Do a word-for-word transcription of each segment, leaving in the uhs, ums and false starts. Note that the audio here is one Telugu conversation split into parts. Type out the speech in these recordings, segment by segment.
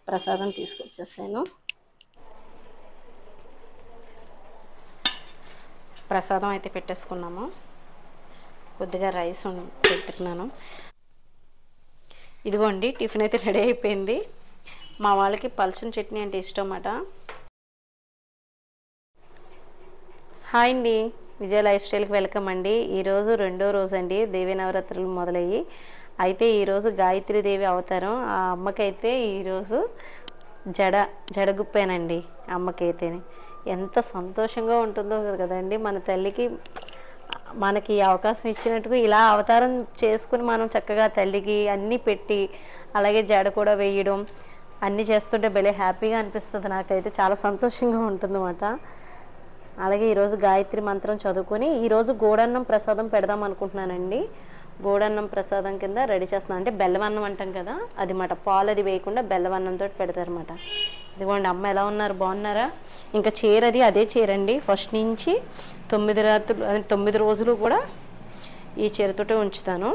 ప్రసాదం తీసుకొచ్చేసాను. ప్రసాదం అయితే పెట్టేసుకున్నాము. కొద్దిగా రైస్ పెట్టుకున్నాను. ఇదిగోండి టిఫిన్ అయితే రెడీ అయిపోయింది. మా వాళ్ళకి పల్చని చట్నీ అంటే ఇష్టం అన్నమాట. హాయ్ అండి, విజయ లైఫ్ స్టైల్కి వెల్కమ్ అండి. ఈరోజు రెండో రోజు అండి దేవీ నవరాత్రులు మొదలయ్యి. అయితే ఈరోజు గాయత్రీదేవి అవతారం. ఆ అమ్మకైతే ఈరోజు జడ జడగుప్పానండి. అమ్మకైతే ఎంత సంతోషంగా ఉంటుందో కదండి. మన తల్లికి మనకి అవకాశం ఇచ్చినట్టుగా ఇలా అవతారం చేసుకుని మనం చక్కగా తల్లికి అన్నీ పెట్టి అలాగే జడ కూడా వేయడం అన్నీ చేస్తుంటే భలే హ్యాపీగా అనిపిస్తుంది. నాకైతే చాలా సంతోషంగా ఉంటుందన్నమాట. అలాగే ఈరోజు గాయత్రి మంత్రం చదువుకొని ఈరోజు గోడన్నం ప్రసాదం పెడదాం అనుకుంటున్నానండి. గోడన్నం ప్రసాదం కింద రెడీ చేస్తున్నాను. అంటే బెల్లవన్నం అంటాం కదా, అది మాట. పాలు అది వేయకుండా బెల్లవన్నంతో పెడతారన్నమాట. ఇదిగోండి అమ్మ ఎలా ఉన్నారు, బాగున్నారా? ఇంకా చీర అది అదే చీర అండి. ఫస్ట్ నుంచి తొమ్మిది రాత్రులు తొమ్మిది రోజులు కూడా ఈ చీరతోటే ఉంచుతాను.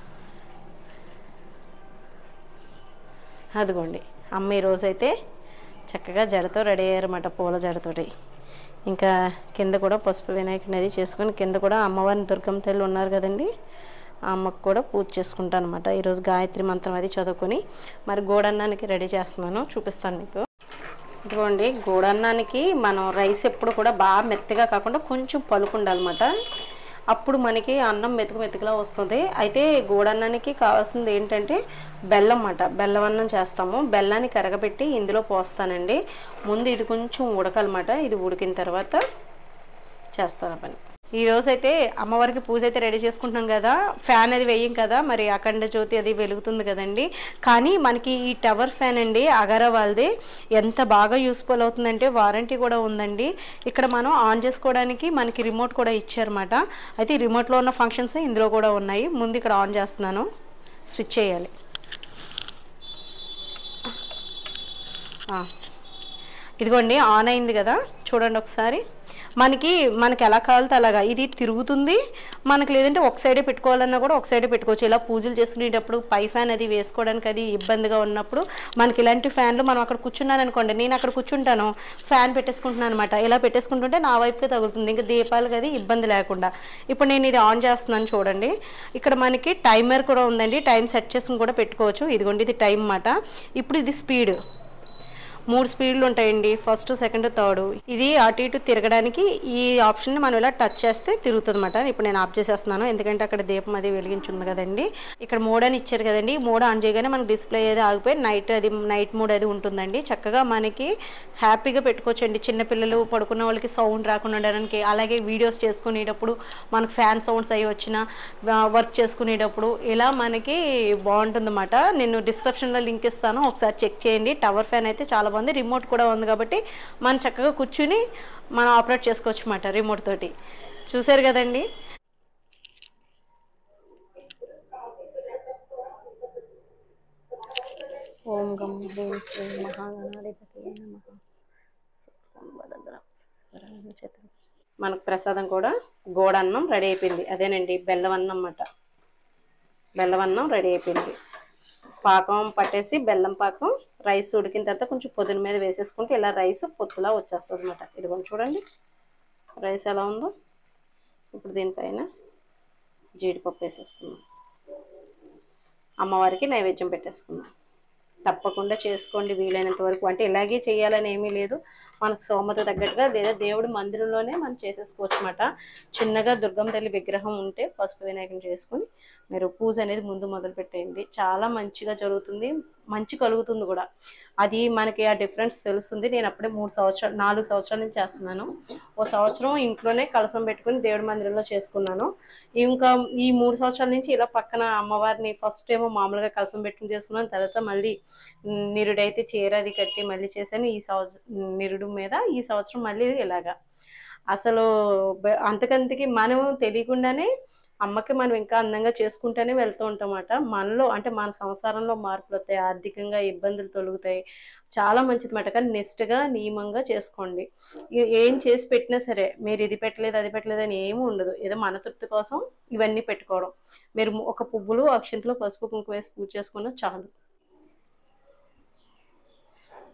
అదిగోండి అమ్మ ఈరోజైతే చక్కగా జడతో రెడీ అయ్యారన్నమాట, పూల జడతోటి. ఇంకా కింద కూడా పసుపు వినాయకుని అది చేసుకొని కింద కూడా అమ్మవారిని దుర్గమ్మ తల్లి ఉన్నారు కదండి, ఆ అమ్మకు కూడా పూజ చేసుకుంటాను అనమాట. ఈరోజు గాయత్రి మంత్రం అది చదువుకొని మరి గోడన్నానికి రెడీ చేస్తున్నాను, చూపిస్తాను మీకు. ఇదిగోండి గోడన్నానికి మనం రైస్ ఎప్పుడు కూడా బాగా మెత్తగా కాకుండా కొంచెం పలుకు ఉండాలన్నమాట. అప్పుడు మనకి అన్నం మెతుకు మెతుకులా వస్తుంది. అయితే గోడన్నానికి కావాల్సింది ఏంటంటే బెల్లం అన్నమాట. బెల్లం అన్నం చేస్తాము. బెల్లాన్ని కరగబెట్టి ఇందులో పోస్తానండి. ముందు ఇది కొంచెం ఉడకాలన్నమాట. ఇది ఉడికిన తర్వాత చేస్తాను పని. ఈరోజు అయితే అమ్మవారికి పూజ అయితే రెడీ చేసుకుంటున్నాం కదా. ఫ్యాన్ అది వేయం కదా, మరి అఖండ జ్యోతి అది వెలుగుతుంది కదండి. కానీ మనకి ఈ టవర్ ఫ్యాన్ అండి అగారా వాళ్ళది ఎంత బాగా యూస్ఫుల్ అవుతుందంటే వారంటీ కూడా ఉందండి. ఇక్కడ మనం ఆన్ చేసుకోవడానికి మనకి రిమోట్ కూడా ఇచ్చారన్నమాట. అయితే ఈ రిమోట్లో ఉన్న ఫంక్షన్స్ ఇందులో కూడా ఉన్నాయి. ముందు ఇక్కడ ఆన్ చేస్తున్నాను, స్విచ్ చేయాలి. ఇదిగోండి ఆన్ అయింది కదా, చూడండి ఒకసారి. మనకి మనకి ఎలా కావాలితే అలాగా ఇది తిరుగుతుంది. మనకి లేదంటే ఒక సైడే పెట్టుకోవాలన్నా కూడా ఒక సైడే పెట్టుకోవచ్చు. ఇలా పూజలు చేసుకునేటప్పుడు పై ఫ్యాన్ అది వేసుకోవడానికి అది ఇబ్బందిగా ఉన్నప్పుడు మనకి ఇలాంటి ఫ్యాన్లు మనం అక్కడ కూర్చున్నాను అనుకోండి, నేను అక్కడ కూర్చుంటాను, ఫ్యాన్ పెట్టేసుకుంటున్నాను అనమాట. ఇలా పెట్టేసుకుంటుంటే నా వైపుకే తగులుతుంది, ఇంకా దీపాలకు అది ఇబ్బంది లేకుండా. ఇప్పుడు నేను ఇది ఆన్ చేస్తున్నాను చూడండి. ఇక్కడ మనకి టైమర్ కూడా ఉందండి, టైం సెట్ చేసుకుని కూడా పెట్టుకోవచ్చు. ఇదిగోండి ఇది టైం అన్నమాట. ఇప్పుడు ఇది స్పీడ్, మూడు స్పీడ్లు ఉంటాయండి, ఫస్ట్ సెకండ్ థర్డ్. ఇది అటు ఇటు తిరగడానికి ఈ ఆప్షన్ని మనం ఇలా టచ్ చేస్తే తిరుగుతుంది అన్నమాట. ఇప్పుడు నేను ఆఫ్ చేసేస్తున్నాను, ఎందుకంటే అక్కడ దీపం అది వెలిగించుంది కదండి. ఇక్కడ మోడ్ అని ఇచ్చారు కదండి, మోడ్ ఆన్ చేయగానే మనకి డిస్ప్లే అది ఆగిపోయి నైట్ అది నైట్ మోడ్ అది ఉంటుందండి. చక్కగా మనకి హ్యాపీగా పెట్టుకోవచ్చండి. చిన్నపిల్లలు పడుకున్న వాళ్ళకి సౌండ్ రాకుండా ఉండడానికి, అలాగే వీడియోస్ చేసుకునేటప్పుడు మనకు ఫ్యాన్ సౌండ్స్ అవి వచ్చినా వర్క్ చేసుకునేటప్పుడు ఇలా మనకి బాగుంటుందన్నమాట. నేను డిస్క్రిప్షన్లో లింక్ ఇస్తాను, ఒకసారి చెక్ చేయండి. టవర్ ఫ్యాన్ అయితే చాలా బాగుంది. రిమోట్ కూడా ఉంది కాబట్టి మనం చక్కగా కూర్చుని మనం ఆపరేట్ చేసుకోవచ్చు అన్నమాట రిమోట్ తోటి. చూసారు కదండి. ఓం గం హ్రీం శ్రీం మహాగణాధిపతయే నమః. మనకు ప్రసాదం కూడా గోడన్నం రెడీ అయిపోయింది. అదేనండి బెల్లవన్నం అన్నమాట. బెల్లవన్నం రెడీ అయిపోయింది. పాకం పట్టేసి బెల్లం పాకం రైస్ ఉడికిన తర్వాత కొంచెం పొద్దున మీద వేసేసుకుంటే ఇలా రైస్ పొత్తులా వచ్చేస్తుంది అన్నమాట. ఇదిగోండి చూడండి రైస్ ఎలా ఉందో. ఇప్పుడు దీనిపైన జీడిపప్పు వేసేసుకున్నాం, అమ్మవారికి నైవేద్యం పెట్టేసుకున్నాం. తప్పకుండా చేసుకోండి వీలైనంత వరకు. అంటే ఇలాగే చేయాలని ఏమీ లేదు, మనకు సోమత తగ్గట్టుగా లేదా దేవుడి మందిరంలోనే మనం చేసేసుకోవచ్చు అన్నమాట. చిన్నగా దుర్గమ్మ తల్లి విగ్రహం ఉంటే పసుపు వినాయకుని చేసుకుని మీరు పూజ అనేది ముందు మొదలు పెట్టేయండి. చాలా మంచిగా జరుగుతుంది, మంచి కలుగుతుంది కూడా. అది మనకి ఆ డిఫరెన్స్ తెలుస్తుంది. నేను అప్పుడే మూడు సంవత్సరాలు నాలుగు సంవత్సరాల నుంచి చేస్తున్నాను. ఓ సంవత్సరం ఇంట్లోనే కలసం పెట్టుకుని దేవుడి మందిరంలో చేసుకున్నాను. ఇంకా ఈ మూడు సంవత్సరాల నుంచి ఇలా పక్కన అమ్మవారిని ఫస్ట్ ఏమో మామూలుగా కలసం పెట్టుకుని చేసుకున్నాను. తర్వాత మళ్ళీ నిరుడైతే చీర అది కట్టి మళ్ళీ చేశాను. ఈ సంవత్సరం నిరుడు మీద ఈ సంవత్సరం మళ్ళీ ఇలాగా. అసలు అంతకంతకి మనం తెలియకుండానే అమ్మకి మనం ఇంకా అందంగా చేసుకుంటూనే వెళ్తూ ఉంటామన్నమాట. మనలో అంటే మన సంసారంలో మార్పులు వస్తాయి, ఆర్థికంగా ఇబ్బందులు తొలుగుతాయి. చాలా మంచిది మాట. కానీ నిష్టగా నియమంగా చేసుకోండి. ఏం చేసి పెట్టినా సరే మీరు ఇది పెట్టలేదు అది పెట్టలేదు అని ఏమీ ఉండదు. ఏదో మన తృప్తి కోసం ఇవన్నీ పెట్టుకోవడం. మీరు ఒక పువ్వులు అక్షింతలు పసుపు కుంకుమ వేసి పూజ చేసుకున్నా చాలు.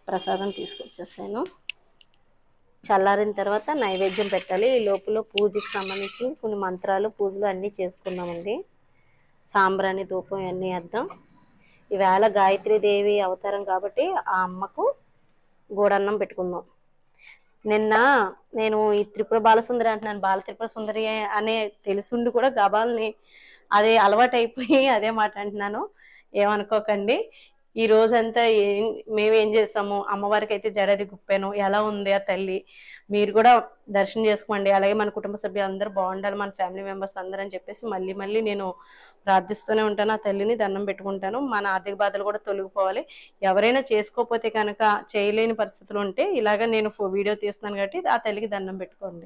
ప్రసాదం తీసుకొచ్చేసాను. చల్లారిన తర్వాత నైవేద్యం పెట్టాలి. ఈ లోపల పూజకి సంబంధించి కొన్ని మంత్రాలు పూజలు అన్నీ చేసుకుందామండి. సాంబ్రాణి ధూపం ఇవన్నీ వేద్దాం. ఈవేళ గాయత్రీదేవి అవతారం కాబట్టి ఆ అమ్మకు గూడన్నం పెట్టుకుందాం. నిన్న నేను ఈ త్రిపుర బాలసుందరి అంటున్నాను, బాల త్రిపుర సుందరి అనే తెలిసిండి కూడా గబాల్ని అదే అలవాటు అయిపోయి అదే మాట అంటున్నాను, ఏమనుకోకండి. ఈ రోజంతా ఏం మేము ఏం చేస్తాము, అమ్మవారికి అయితే జడది గుప్పాను. ఎలా ఉంది ఆ తల్లి, మీరు కూడా దర్శనం చేసుకోండి. అలాగే మన కుటుంబ సభ్యులు అందరూ బాగుండాలి, మన ఫ్యామిలీ మెంబర్స్ అందరూ అని చెప్పేసి మళ్ళీ మళ్ళీ నేను ప్రార్థిస్తూనే ఉంటాను. ఆ తల్లిని దండం పెట్టుకుంటాను. మన ఆర్థిక బాధలు కూడా తొలగిపోవాలి. ఎవరైనా చేసుకోకపోతే కనుక, చేయలేని పరిస్థితులు ఉంటే ఇలాగ నేను వీడియో తీస్తున్నాను కాబట్టి ఆ తల్లికి దండం పెట్టుకోండి.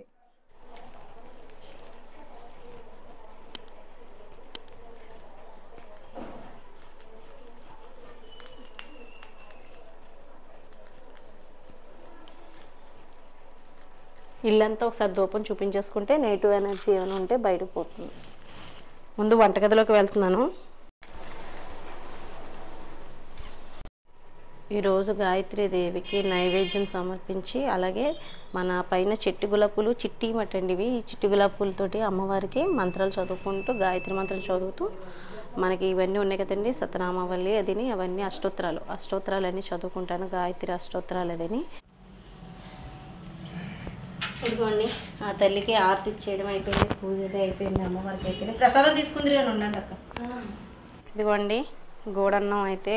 ఇల్లంతా ఒకసారి ధూపం చూపించేసుకుంటే నెగిటివ్ ఎనర్జీ ఏమైనా ఉంటే బయటకు పోతుంది. ముందు వంటగదిలోకి వెళ్తున్నాను. ఈరోజు గాయత్రీదేవికి నైవేద్యం సమర్పించి, అలాగే మన పైన చెట్టు గులాపులు చిట్టి మటండి ఇవి, ఈ చిట్టి గులాపులతోటి అమ్మవారికి మంత్రాలు చదువుకుంటూ గాయత్రి మంత్రం చదువుతూ, మనకి ఇవన్నీ ఉన్నాయి కదండి సతనామావళి అదిని, అవన్నీ అష్టోత్తరాలు అష్టోత్తరాలు అన్నీ చదువుకుంటాను. గాయత్రి అష్టోత్తరాలు అదని. ఇదిగోండి ఆ తల్లికి ఆరతి ఇచ్చేయడం అయిపోయింది, పూజ అయిపోయింది. అమ్మవారికి అయితే ప్రసాదం తీసుకుంది అని ఉండండి అక్క. ఇదిగోండి గూడన్నం అయితే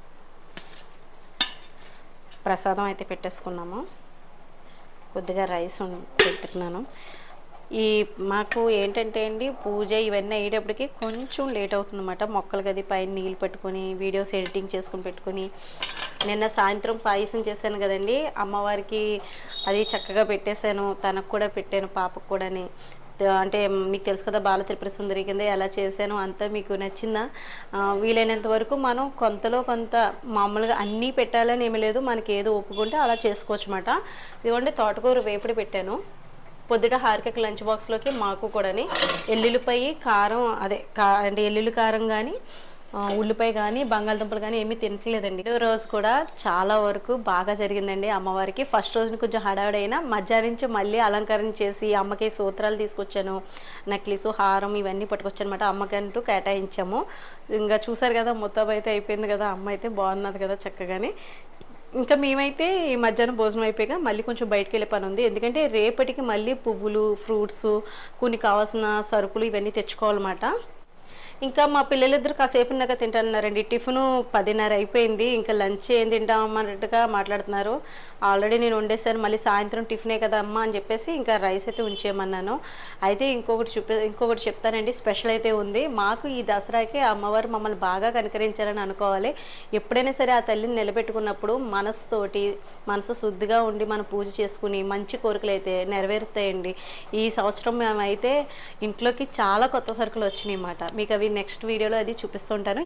ప్రసాదం అయితే పెట్టేసుకున్నాము. కొద్దిగా రైస్ పెట్టుకున్నాను. ఈ మాకు ఏంటంటే అండి పూజ ఇవన్నీ అయ్యేటప్పటికి కొంచెం లేట్ అవుతుందన్నమాట. మొక్కలు గది పైన నీళ్ళు పెట్టుకొని వీడియోస్ ఎడిటింగ్ చేసుకుని పెట్టుకొని, నిన్న సాయంత్రం పాయసం చేశాను కదండి అమ్మవారికి, అది చక్కగా పెట్టేశాను. తనకు కూడా పెట్టాను, పాపకు కూడాని. అంటే మీకు తెలుసు కదా బాల త్రిపుర సుందరి కింద ఎలా చేశాను, అంతా మీకు నచ్చిందా? వీలైనంత వరకు మనం కొంతలో కొంత, మామూలుగా అన్నీ పెట్టాలని ఏమీ లేదు, మనకి ఏదో ఒప్పుకుంటే అలా చేసుకోవచ్చు అన్నమాట. ఇదిగోండి తోటకూర వేపుడు పెట్టాను. పొద్దుట హారికకి లంచ్ బాక్స్లోకి మాకు కూడాని ఎల్లుల్లిపాయ కారం, అదే కా అంటే ఎల్లుల్లి కారం కానీ ఉల్లిపాయ కానీ బంగాళదుంపలు కానీ ఏమీ తినట్లేదండి. రోజు కూడా చాలా వరకు బాగా జరిగిందండి అమ్మవారికి. ఫస్ట్ రోజున కొంచెం హడావిడైనా మధ్యాహ్నం నుంచి మళ్ళీ అలంకరణ చేసి అమ్మకి సూత్రాలు తీసుకొచ్చాను, నెక్లెసు హారం ఇవన్నీ పట్టుకొచ్చాను అనమాట. అమ్మకంటూ కేటాయించాము. ఇంకా చూసారు కదా మొత్తం అయితే అయిపోయింది కదా, అమ్మ అయితే బాగున్నది కదా చక్కగానే. ఇంకా మేమైతే ఈ మధ్యాహ్నం భోజనం అయిపోయాక మళ్ళీ కొంచెం బయటకు వెళ్ళే పని ఉంది. ఎందుకంటే రేపటికి మళ్ళీ పువ్వులు, ఫ్రూట్స్, కొన్ని కావాల్సిన సరుకులు ఇవన్నీ తెచ్చుకోవాలన్నమాట. ఇంకా మా పిల్లలిద్దరు కాసేపు ఉన్నాక తింటున్నారండి. టిఫిను పదిన్నర అయిపోయింది, ఇంకా లంచ్ ఏం తింటామన్నట్టుగా మాట్లాడుతున్నారు. ఆల్రెడీ నేను వండేసాను, మళ్ళీ సాయంత్రం టిఫినే కదా అమ్మ అని చెప్పేసి ఇంకా రైస్ అయితే ఉంచేయమన్నాను. అయితే ఇంకొకటి చూపి ఇంకొకటి చెప్తానండి, స్పెషల్ అయితే ఉంది మాకు. ఈ దసరాకి అమ్మవారు మమ్మల్ని బాగా కనికరించారని అనుకోవాలి. ఎప్పుడైనా సరే ఆ తల్లిని నిలబెట్టుకున్నప్పుడు మనసుతోటి, మనసు శుద్ధిగా ఉండి మనం పూజ చేసుకుని మంచి కోరికలు అయితే నెరవేరుతాయండి. ఈ సంవత్సరం మేమైతే ఇంట్లోకి చాలా కొత్త సరుకులు వచ్చినాయి అన్నమాట. మీకు అవి నెక్స్ట్ వీడియోలో అది చూపిస్తుంటాను.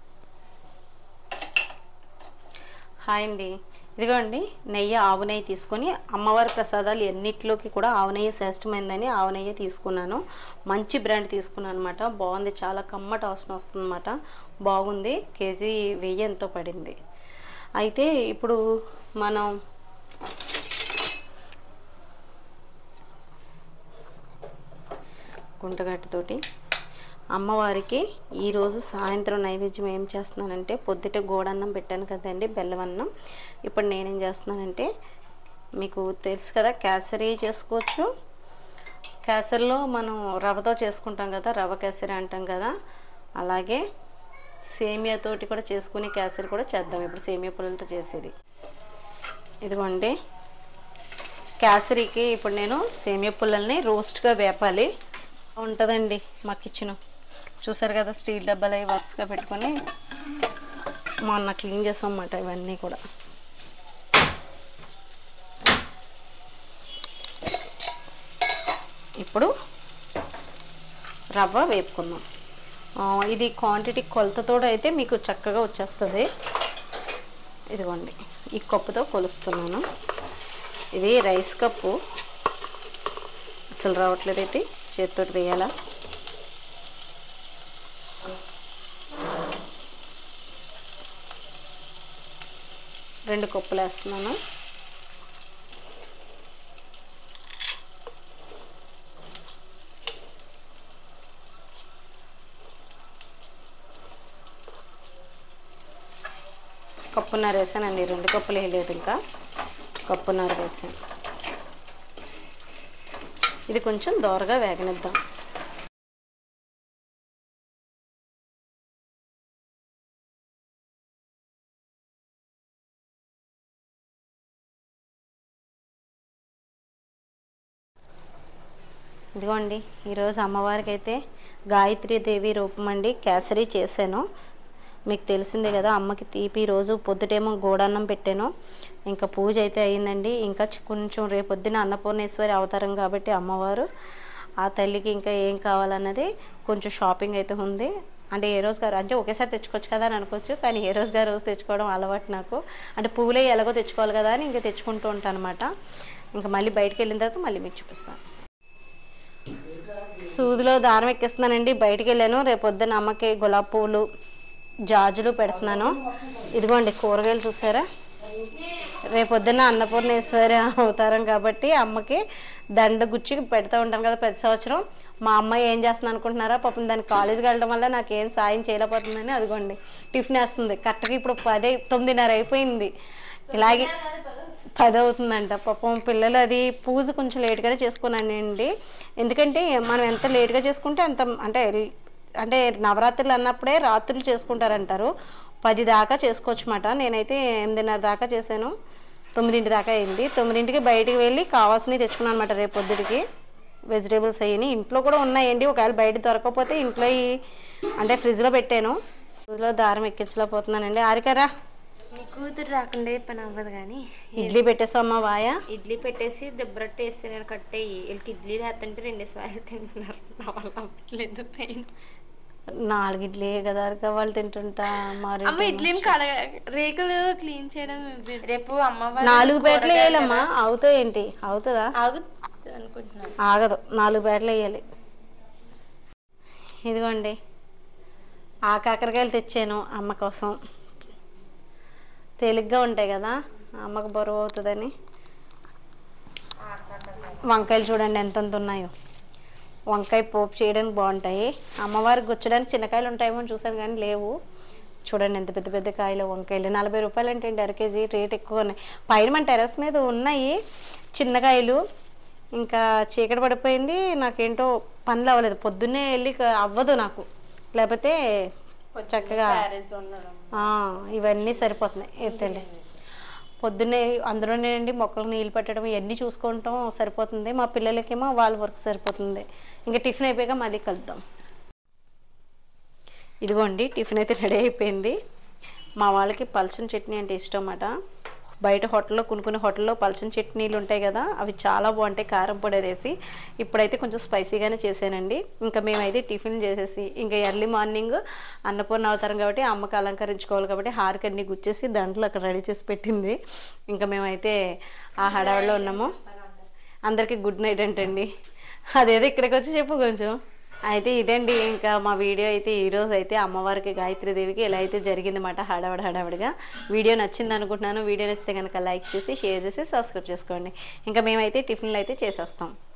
హాయ్ అండి, ఇదిగోండి నెయ్యి, ఆవు నెయ్యి తీసుకొని అమ్మవారి ప్రసాదాలు ఎన్నిట్లోకి కూడా ఆవు నెయ్యి శ్రేష్టమైందని ఆవు నెయ్యి తీసుకున్నాను. మంచి బ్రాండ్ తీసుకున్నాను అనమాట. బాగుంది, చాలా కమ్మటి వాసన వస్తుంది అనమాట. బాగుంది. కేజీ వెయ్యి ఎంతో పడింది. అయితే ఇప్పుడు మనం గుంటగట్టుతోటి అమ్మవారికి ఈరోజు సాయంత్రం నైవేద్యం ఏం చేస్తున్నానంటే, పొద్దుట గోడన్నం పెట్టాను కదండి బెల్లవన్నం. ఇప్పుడు నేనేం చేస్తున్నానంటే, మీకు తెలుసు కదా కేసరి చేసుకోవచ్చు. కేసరిలో మనం రవ్వతో చేసుకుంటాం కదా, రవ్వ కేసరి అంటాం కదా, అలాగే సేమియాతోటి కూడా చేసుకుని కేసరి కూడా చేద్దాం. ఇప్పుడు సేమియా పుల్లలతో చేసేది ఇదిగోండి. కేసరికి ఇప్పుడు నేను సేమియా పుల్లల్ని రోస్ట్గా వేపాలి. ఉంటుందండి మా కిచెన్. చూసారు కదా స్టీల్ డబ్బాలు అవి వరుసగా పెట్టుకొని మొన్న క్లీన్ చేస్తాం అన్నమాట ఇవన్నీ కూడా. ఇప్పుడు రవ్వ వేపుకుందాం. ఇది క్వాంటిటీ కొలతతో అయితే మీకు చక్కగా వచ్చేస్తుంది. ఇదిగోండి ఈ కప్పుతో కొలుస్తున్నాను. ఇది రైస్ కప్పు, అసలు రావట్లేదు అయితే చేతితో వేయాలా. రెండు కప్పులు వేస్తున్నాను. కప్పున్నర వేసానండి, రెండు కప్పులు వేయలేదు, ఇంకా కప్పున్నర వేసాను. ఇది కొంచెం దోరగా వేగనిద్దాం. ఇదిగోండి ఈరోజు అమ్మవారికి అయితే గాయత్రీదేవి రూపం అండి కేసరి చేశాను. మీకు తెలిసిందే కదా, అమ్మకి తీపి రోజు పొద్దుటేమో గోడన్నం పెట్టాను. ఇంకా పూజ అయితే అయ్యిందండి. ఇంకా కొంచెం రేపొద్దున అన్నపూర్ణేశ్వరి అవతారం కాబట్టి అమ్మవారు, ఆ తల్లికి ఇంకా ఏం కావాలన్నది కొంచెం షాపింగ్ అయితే ఉంది. అంటే ఏ రోజు గారు అంటే ఒకేసారి తెచ్చుకోవచ్చు కదా అని అనుకోవచ్చు, కానీ ఏ రోజు గారు రోజు తెచ్చుకోవడం అలవాటు నాకు. అంటే పువ్వులే ఎలాగో తెచ్చుకోవాలి కదా అని ఇంకా తెచ్చుకుంటూ ఉంటాను అనమాట. ఇంకా మళ్ళీ బయటకు వెళ్ళిన తర్వాత మళ్ళీ మీకు చూపిస్తాను. సూదిలో దారం ఎక్కిస్తున్నానండి. బయటికి వెళ్ళాను. రేపు పొద్దున్న అమ్మకి గులాబీ పువ్వులు జాజులు పెడుతున్నాను. ఇదిగోండి కూరగాయలు చూసారా, రేపొద్దున్న అన్నపూర్ణేశ్వరి అవతారం కాబట్టి అమ్మకి దండ గుచ్చి పెడతా ఉంటాను కదా ప్రతి సంవత్సరం. మా అమ్మాయి ఏం చేస్తుంది అనుకుంటున్నారా, పాపం దానికి కాలేజీకి వెళ్ళడం వల్ల నాకు ఏం సాయం చేయలేకపోతుందని అదిగోండి టిఫిన్ వేస్తుంది. కరెక్ట్గా ఇప్పుడు పదే తొమ్మిదిన్నర అయిపోయింది, ఇలాగే పది అవుతుందంట. పాపం పిల్లలు అది పూజ కొంచెం లేట్గానే చేసుకున్నానండి. ఎందుకంటే మనం ఎంత లేట్గా చేసుకుంటే అంత అంటే అంటే నవరాత్రులు అన్నప్పుడే రాత్రులు చేసుకుంటారంటారు. పది దాకా చేసుకోవచ్చు అన్నమాట. నేనైతే ఎనిమిదిన్నర దాకా చేశాను, తొమ్మిదింటి దాకా అయింది. తొమ్మిదింటికి బయటికి వెళ్ళి కావాల్సినవి తెచ్చుకున్నాను అనమాట. రేపు పొద్దుటికి వెజిటేబుల్స్ అయ్యి ఇంట్లో కూడా ఉన్నాయండి. ఒకవేళ బయట దొరకకపోతే ఇంట్లో అంటే ఫ్రిడ్జ్లో పెట్టాను. ఫ్రిడ్జ్లో దారం ఎక్కించలేకపోతున్నానండి. ఆరికరా నీ కూతురు రాకుండా పని అవ్వదు. కానీ ఇడ్లీ పెట్టేసామ్మా వాయా, ఇడ్లీ పెట్టేసి దెబ్బరట్టు వేసి నేను కట్టేయి. వీళ్ళకి ఇడ్లీ వేస్తుంటే రెండు సార్లు తింటున్నారు. నా వల్ల అవ్వట్లేదు. నాలుగు ఇడ్లీ కదా వాళ్ళు తింటుంటా. మరి అమ్మ ఇడ్లీని కడ రేకులు క్లీన్ చేయడం రేపు అమ్మ నాలుగు పేటలు వేయాలమ్మా. అవుతాయి ఏంటి, అవుతుందా? ఆగుతుంది అనుకుంటున్నాను. ఆగదు, నాలుగు పేటలు వేయాలి. ఇదిగోండి ఆ కాకరకాయలు తెచ్చాను అమ్మ కోసం. తేలిగ్గా ఉంటాయి కదా, అమ్మకు బరువు అవుతుందని. వంకాయలు చూడండి ఎంతంత ఉన్నాయో. వంకాయ పోపు చేయడానికి బాగుంటాయి. అమ్మవారికి గుచ్చడానికి చిన్నకాయలు ఉంటాయేమో చూసాను కానీ లేవు. చూడండి ఎంత పెద్ద పెద్ద కాయలు వంకాయలు. నలభై రూపాయలు అంటే అర కేజీ, రేట్ ఎక్కువ ఉన్నాయి. పైన మన టెర్రస్ మీద ఉన్నాయి చిన్నకాయలు. ఇంకా చీకటి పడిపోయింది, నాకేంటో పనులు అవ్వలేదు. పొద్దున్నే వెళ్ళి అవ్వదు నాకు, లేకపోతే చక్కగా ఇవన్నీ సరిపోతున్నాయి. ఎత్తండి పొద్దున్నే అందులోనేనండి మొక్కలకు నీళ్ళు పెట్టడం ఇవన్నీ చూసుకోవటం సరిపోతుంది. మా పిల్లలకేమో వాళ్ళ వర్క్ సరిపోతుంది. ఇంకా టిఫిన్ అయిపోయాక మళ్ళీ కలుద్దాం. ఇదిగోండి టిఫిన్ అయితే రెడీ అయిపోయింది. మా వాళ్ళకి పల్చని చట్నీ అంటే ఇష్టం అన్నమాట. బయట హోటల్లో కొన్ని కొన్ని హోటల్లో పల్చని చట్నీలు ఉంటాయి కదా, అవి చాలా బాగుంటాయి కారం పొడి వేసి. ఇప్పుడైతే కొంచెం స్పైసీగానే చేశానండి. ఇంకా మేమైతే టిఫిన్ చేసేసి ఇంకా ఎర్లీ మార్నింగ్ అన్నపూర్ణ అవతారం కాబట్టి అమ్మకి అలంకరించుకోవాలి కాబట్టి హారకి అన్ని గుచ్చేసి దాంట్లో అక్కడ రెడీ చేసి పెట్టింది. ఇంకా మేమైతే ఆ హడావిడిలో ఉన్నాము. అందరికీ గుడ్ నైట్ అంటండి. అదేదో ఇక్కడికి వచ్చి చెప్పు కొంచెం. అయితే ఇదండి ఇంకా మా వీడియో అయితే ఈరోజు అయితే అమ్మవారికి గాయత్రీదేవికి ఎలా అయితే జరిగిందన్నమాట హడావిడి హడావిడిగా. వీడియో నచ్చింది అనుకుంటున్నాను. వీడియో నచ్చితే కనుక లైక్ చేసి షేర్ చేసి సబ్స్క్రైబ్ చేసుకోండి. ఇంకా మేమైతే టిఫిన్లు అయితే చేసేస్తాం.